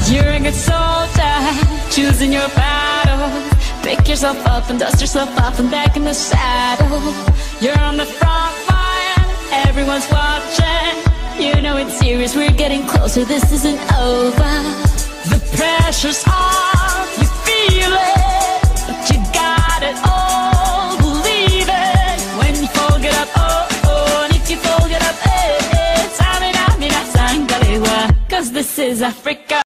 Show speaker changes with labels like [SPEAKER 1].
[SPEAKER 1] You're a good soldier, choosing your battle. Pick yourself up and dust yourself off and back in the saddle. You're on the front line, everyone's watching. You know it's serious, we're getting closer, this isn't over. The pressure's on, you feel it, but you got it all, believe it. When you fold it up, oh, oh, and if you fold it up, eh, eh, samina, mina, sangalewa. 'Cause this is Africa.